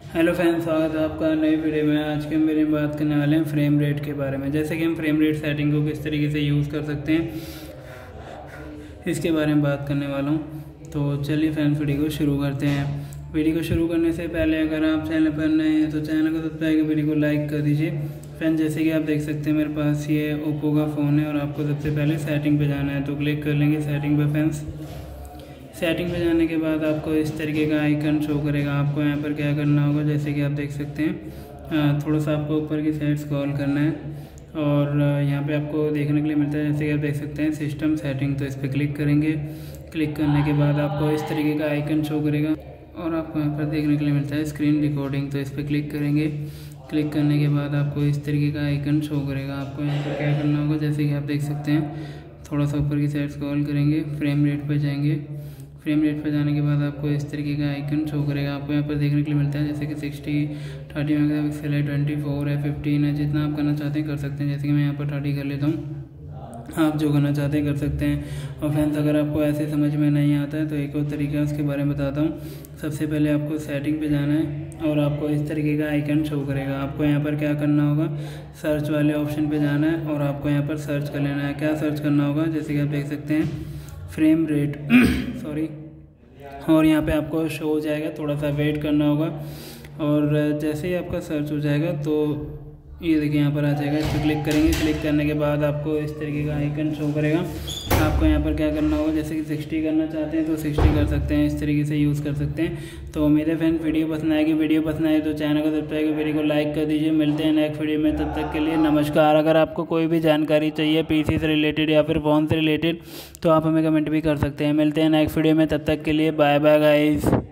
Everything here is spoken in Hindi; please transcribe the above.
हेलो फ्रेंड्स, स्वागत है आपका नई वीडियो में। आज के मेरे बात करने वाले हैं फ्रेम रेट के बारे में। जैसे कि हम फ्रेम रेट सेटिंग को किस तरीके से यूज़ कर सकते हैं, इसके बारे में बात करने वाला हूँ। तो चलिए फ्रेंड्स, वीडियो को शुरू करते हैं। वीडियो को शुरू करने से पहले अगर आप चैनल पर नए हैं तो चैनल को सब्सक्राइब कर वीडियो को लाइक कर दीजिए। फ्रेंड्स, जैसे कि आप देख सकते हैं मेरे पास ये ओप्पो का फ़ोन है और आपको सबसे पहले सेटिंग पे जाना है। तो क्लिक कर लेंगे सेटिंग पे। फ्रेंड्स, सेटिंग पे जाने के बाद आपको इस तरीके का आइकन शो करेगा। आपको यहाँ पर क्या करना होगा, जैसे कि आप देख सकते हैं थोड़ा सा आपको ऊपर की साइड स्क्रॉल करना है और यहाँ पे आपको देखने के लिए मिलता है, जैसे कि आप देख सकते हैं सिस्टम सेटिंग। तो इस पर क्लिक करेंगे। क्लिक करने के बाद आपको इस तरीके का आइकन शो करेगा और आपको यहाँ पर देखने के लिए मिलता है स्क्रीन रिकॉर्डिंग। तो इस पर क्लिक करेंगे। क्लिक करने के बाद आपको इस तरीके का आइकन शो करेगा। आपको यहाँ पर क्या करना होगा, जैसे कि आप देख सकते हैं थोड़ा सा ऊपर की साइड स्क्रॉल करेंगे, फ्रेम रेट पर जाएंगे। फ्रेम रेट पर जाने के बाद आपको इस तरीके का आइकन शो करेगा। आपको यहाँ पर देखने के लिए मिलता है, जैसे कि 60, 30 मेगापिक्सल है, 24 है, 15 है। जितना आप करना चाहते हैं कर सकते हैं। जैसे कि मैं यहाँ पर 30 कर लेता हूँ, आप जो करना चाहते हैं कर सकते हैं। और फ्रेंड्स, अगर आपको ऐसे समझ में नहीं आता है तो एक और तरीका है, उसके बारे में बताता हूँ। सबसे पहले आपको सेटिंग पे जाना है और आपको इस तरीके का आइकन शो करेगा। आपको यहाँ पर क्या करना होगा, सर्च वाले ऑप्शन पे जाना है और आपको यहाँ पर सर्च कर लेना है। क्या सर्च करना होगा, जैसे कि आप देख सकते हैं फ्रेम रेट सॉरी, और यहाँ पे आपको शो हो जाएगा। थोड़ा सा वेट करना होगा और जैसे ही आपका सर्च हो जाएगा तो ये देखिए यहाँ पर आ जाएगा। इस पर क्लिक करेंगे। क्लिक करने के बाद आपको इस तरीके का आइकन शो करेगा। आपको यहाँ पर क्या करना होगा, जैसे कि 60 करना चाहते हैं तो 60 कर सकते हैं। इस तरीके से यूज़ कर सकते हैं। तो मेरे फ्रेंड, वीडियो पसंद आएगी, वीडियो पसंद आए तो चैनल को सब्सक्राइब कर वीडियो को लाइक कर दीजिए। मिलते हैं नेक्स्ट वीडियो में, तब तक के लिए नमस्कार। अगर आपको कोई भी जानकारी चाहिए पीसी से रिलेटेड या फिर फ़ोन से रिलेटेड तो आप हमें कमेंट भी कर सकते हैं। मिलते हैं नेक्स्ट वीडियो में, तब तक के लिए बाय बाय गाइस।